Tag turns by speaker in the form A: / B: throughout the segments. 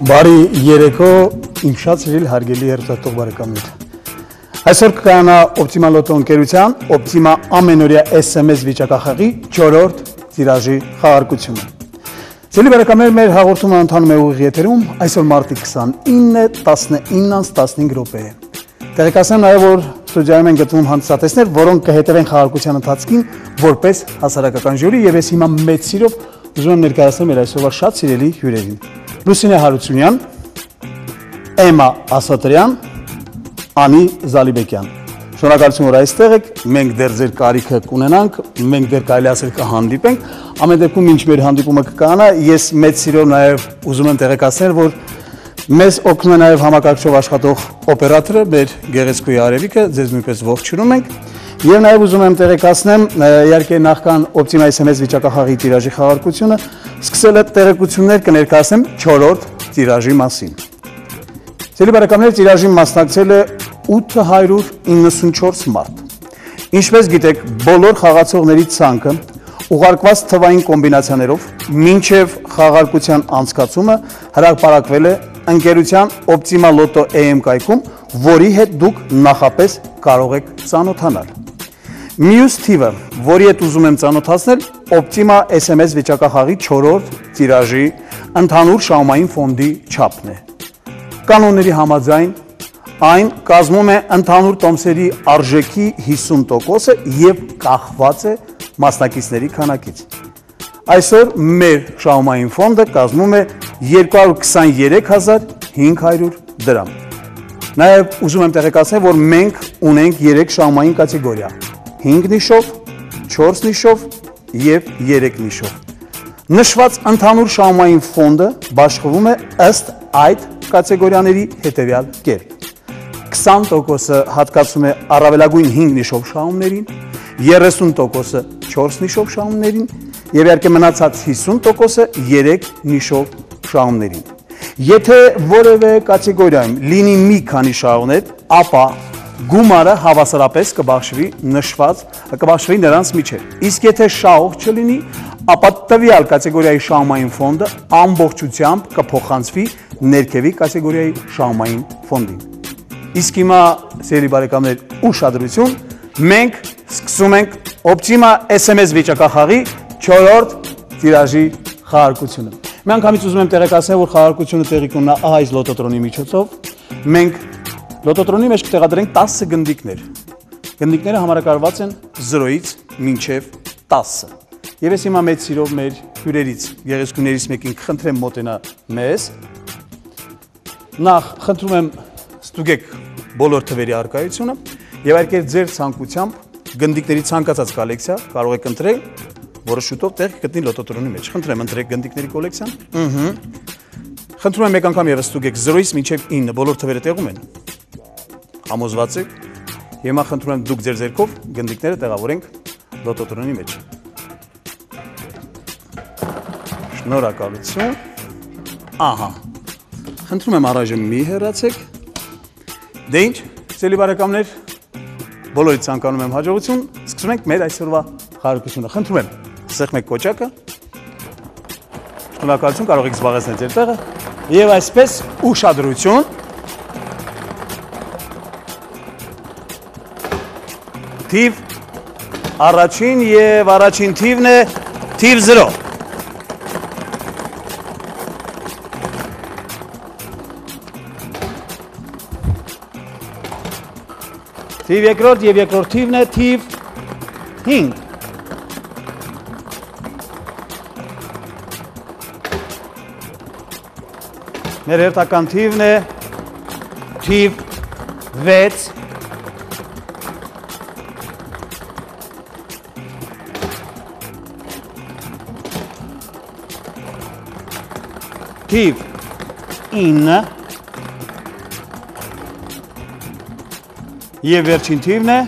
A: Բարի երեկո իմ շատ սիրելի հարգելի հեռուստատող բարեկամներ։ Այսօր կկանա Optima Lotto ընկերության Optima ամենօրյա SMS վիճակախաղի 4-րդ տիրաժի խաղարկությունը։ Սիրելի բարեկամներ, մեր հաղորդումը ընթանում է ուղիղ եթերում այսօր մարտի 29-ը 19:15 րոպե։ Տեղեկացնեմ նաև, որ ստուդիայում են գտնվում հանդիսատեսներ, որոնք կհետևեն խաղարկության ընթացքին որպես հասարակական ժյուրի, եւ ես հիմա մեծ սիրով ուզում եմ ներկայացնել մեր այսօրվա շատ սիրելի հյուրերին։ Լուսինե Հարությունյան, Էմա Ասատրյան, Անի Զալիբեկյան։ Շնորհակալություն, որ այստեղ եք, մենք դեռ ձեր կարիքը կունենանք, մենք դեռ կարելի ասել կհանդիպենք, ամեն դեպքում ինչ մեր հանդիպումը կկանա, ես մեծ սիրով նաև ուզում եմ տեղեկացնել, որ մեզ օգնում է նաև համակարգչով աշխատող օպերատորը, մեր գեղեցկուհի Արևիկը, ձեզ նույնպես ողջունում ենք, եւ նաև ուզում եմ տեղեկացնեմ, իհարկե նախքան Optima SMS վիճակախաղի տիրաժի խաղարկությունը սկսել է տեղեկություններ կներկայացնեմ 4-րդ տիրաժի մասին։ Սիրելի բարեկամներ, տիրաժին մասնակցել է 894 մարդ։ Ինչպես գիտեք, բոլոր խաղացողների ցանկը ուղարկված թվային կոմբինացիաներով մինչև խաղարկության անցկացումը հրապարակվել է ընկերության Optima Lotto AM կայքում, որի հետ դուք նախապես կարող եք ծանոթանալ։ Մյուս թիվը, որի հետ ուզում եմ ծանոթացնել, Optima SMS վիճակախաղի 4-րդ տիրաժի ընդհանուր շահումային ֆոնդի չափն է։ Կանոնների համաձայն այն կազմում է ընդհանուր տոմսերի արժեքի 50%-ը եւ կախված է մասնակիցների քանակից։ Այսօր մեր շահումային ֆոնդը կազմում է 223500 դրամ։ Նաև ուզում եմ տեղեկացնել, որ մենք ունենք 3 շահումային կատեգորիա՝ 5 նիշով, 4 նիշով եւ 3 նիշով։ Նշված ընդհանուր շահումային ֆոնդը բաշխվում է ըստ այդ կատեգորիաների հետևյալ կերպ։ 20%-ը հատկացում է առավելագույն 5 նիշով շահումներին, 30%-ը 4 նիշով շահումներին եւ իհարկե մնացած 50%-ը 3 նիշով շահումներին։ Եթե որևէ կատեգորիայում լինի մի քանի շահումներ, ապա գումարը հավասարապես կբաշխվի նրանց միջև։ Իսկ եթե շահող չլինի, ապա տվյալ կատեգորիայի շահումային ֆոնդը ամբողջությամբ կփոխանցվի ներքևի կատեգորիայի շահումային ֆոնդին։ Իսկ հիմա, սիրելի բարեկամներ, ուշադրություն, մենք սկսում ենք Optima SMS վիճակախաղի 4-րդ տիրաժի խաղարկությունը։ Միանգամից ուզում եմ տեղեկացնել, որ խաղարկությունը տեղի կունենա ահա այս լոտոտրոնի միջոցով։ Մենք լոտոտրոնի մեջ կտեղադրենք 10 գնդիկներ։ Գնդիկները համարակարգված են 0-ից մինչև 10։ Եվ ես հիմա մեծ սիրով մեր հյուրերից, գեղեցկուներից մեկին կխնդրեմ մոտենա մեզ։ Նախ խնդրում եմ ստուգեք բոլոր թվերի առկայությունը եւ այլ կերպ ձեր ցանկությամբ գնդիկների ցանկացած կոլեկցիա կարող եք ընտրել, որը շուտով տեղ կգտնի լոտոտրոնի մեջ։ Խնդրեմ ընտրեք գնդիկների կոլեկցիան։ Խնդրում եմ մեկ անգամ եւս ստուգեք 0-ից մինչև 9 բոլոր թվերը տեղում են։ Համոզված եք։ Հիմա խնդրում եմ դուք ձեր ձեռքով գնդիկները տեղավորենք լոտոտրոնի մեջ։ Շնորհակալություն։ Ահա։ Խնդրում եմ առայժմ մի հեռացեք։ Դե ինչ, սիրելի բարեկամներ, բոլորից ցանկանում եմ հաջողություն, սկսում ենք մեր այսօրվա խաղարկությունը։ Խնդրում եմ, սեղմեք կոճակը։ Շնորհակալություն, կարող եք զբաղեցնել ձեր տեղը։ Եվ այսպես ուշադրություն։ Թիվ առաջին եւ առաջին թիվն է թիվ 0։ Թիվ երկրորդ եւ երկրորդ թիվն է թիվ 5։ Մեր հերթական թիվն է թիվ 6։ Թիվ 9։ Եվ վերջին թիվն է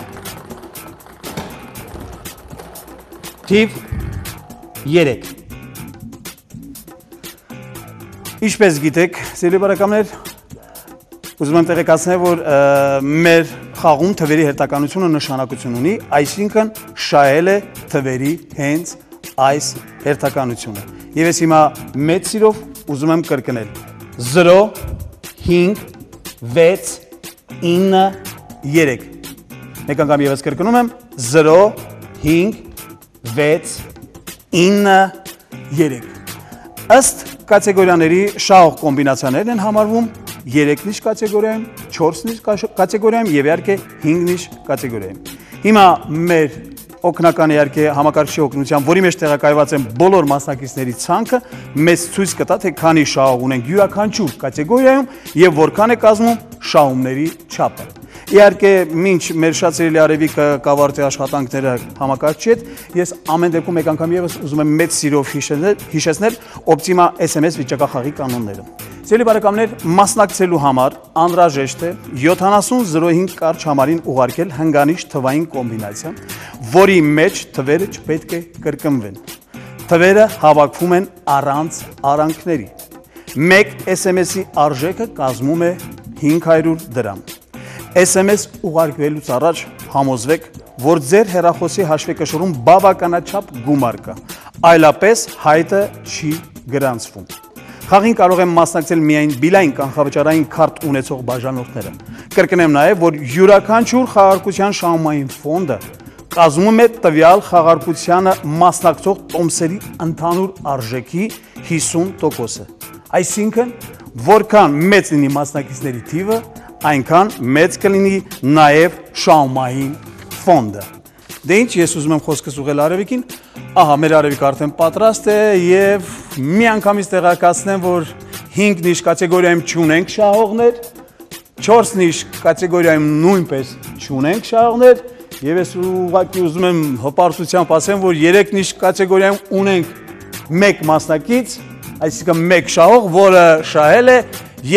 A: թիվ 3։ Ինչպես գիտեք, սիրելի բարեկամներ, ուզում եմ տեղեկացնել, որ մեր խաղում թվերի հերթականությունը նշանակություն ունի, այսինքն շահել է թվերի հենց այս հերթականությունը։ Եվ ես հիմա մեծ սիրով ուզում եմ կրկնել։ 0 5 6 9 3 Մեկ անգամ եւս կրկնում եմ 0 5 6 9 3 Ըստ կատեգորիաների շահող կոմբինացիաներն են համարվում 3-նիշ կատեգորիայում, 4-նիշ կատեգորիայում եւ իհարկե 5-նիշ կատեգորիայում։ Հիմա մեր օգնական իհարկե համակարգչի օգնությամբ, որի մեջ տեղակայված են բոլոր մասնակիցների ցանկը, մեզ ցույց կտա, թե քանի շահող ունենք յուրաքանչյուր կատեգորիայում եւ որքան է կազմում շահումների չափը։ Իհարկե, մինչ մեր շատ սիրելի Արևիկը կավարտի աշխատանքները համակարգչի հետ, ես ամեն դեպքում մեկ անգամ եւս ուզում եմ մեծ սիրով հիշեցնել Optima SMS վիճակախաղի կանոնները։ Սիրելի բարեկամներ, մասնակցելու համար անհրաժեշտ է 7005 կարճ համարին ուղարկել հնգանիշ թվային կոմբինացիա, որի մեջ թվերը չպետք է կրկնվեն։ Թվերը հավաքվում են առանց արանքների։ Մեկ SMS-ի արժեքը կազմում է 500 դրամ։ SMS ուղարկվելուց առաջ համոզվեք, որ ձեր հեռախոսի հաշվեկշռում բավականաչափ գումար կա, այլապես հայտը չի գրանցվում։ Խաղին կարող են մասնակցել միայն բիլային կանխավճարային քարտ ունեցող բաժանորդները։ Կրկնեմ նաև, որ յուրաքանչյուր խաղարկության շահումային ֆոնդը կազմում է տվյալ խաղարկությանը մասնակցող տոմսերի ընդհանուր արժեքի 50%-ը։ Այսինքն, որքան մեծ լինի մասնակիցների թիվը, այնքան մեծ կլինի նաև շահումային ֆոնդը։ Դե ինչ, ես ուզում եմ խոսքս ուղղել Արևիկին, ահա մեր Արևիկը արդեն պատրաստ է եւ մի անգամից տեղեկացնեմ, որ 5-նիշ կատեգորիայում չունենք շահողներ, 4-նիշ կատեգորիայում նույնպես չունենք շահողներ եւ ես ուղղակի ուզում եմ հպարտությամբ ասեմ, որ 3-նիշ կատեգորիայում ունենք 1 մասնակից, այսինքն 1 շահող, որը շահել է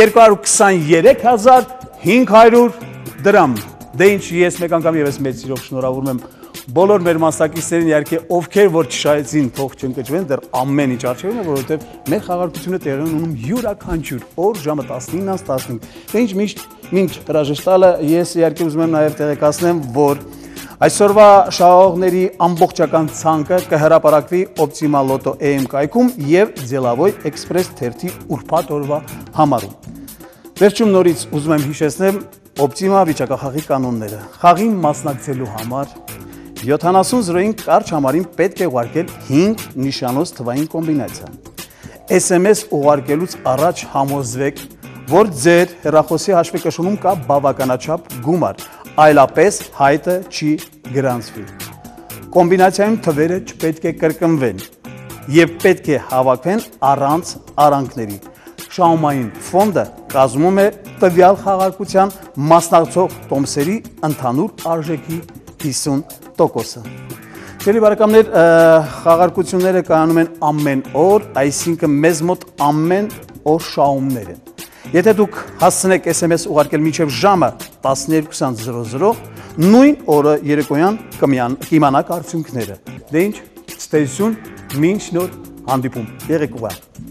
A: 223500 դրամ։ Դե ինչ, ես մեկ անգամ եւս մեծ սիրով շնորհավորում եմ բոլոր մեր մասնակիցներին, իհարկե ովքեր որ չշահեցին, թող չընկճվեն, դեռ ամեն ինչ արժևին է, որովհետև մեր խաղարկությունը տեղի ունենում յուրաքանչյուր օր ժամը 19:15։ Դե ինչ, մինչ հրաժեշտ տալը, ես իհարկե ուզում եմ նաև տեղեկացնեմ, որ այսօրվա շահողների ամբողջական ցանկը կհրապարակվի Optima Lotto AM կայքում եւ Ձելավոյ Express թերթի ուրբաթ օրվա համարում։ Վերջում նորից ուզում եմ հիշեցնել Optima վիճակախաղի կանոնները։ Խաղին մասնակցելու համար 7005 կարճ համարին պետք է ուղարկել 5 նիշանոց թվային կոմբինացիա։ SMS ուղարկելուց առաջ համոզվեք, որ ձեր հեռախոսի հաշվեկշռում կա բավականաչափ գումար, այլապես հայտը չի գրանցվի։ Կոմբինացիայում թվերը չպետք է կրկնվեն եւ պետք է հավաքվեն առանց արանքների։ Շահումային ֆոնդը կազմում է տվյալ խաղարկության մասնակցող տոմսերի ընդհանուր արժեքի 50%-ը։ Սիրելի բարեկամներ, խաղարկությունները կայանում են ամեն օր, այսինքն մեզ մոտ ամեն օր շահումներ են։ Եթե դուք հասցնեք SMS ուղարկել մինչև ժամը 12:00, նույն օրը երեկոյան կիմանաք արդյունքները։ Դե ինչ, ցտեսություն, մինչ նոր հանդիպում։ Եղեք ուղղակի։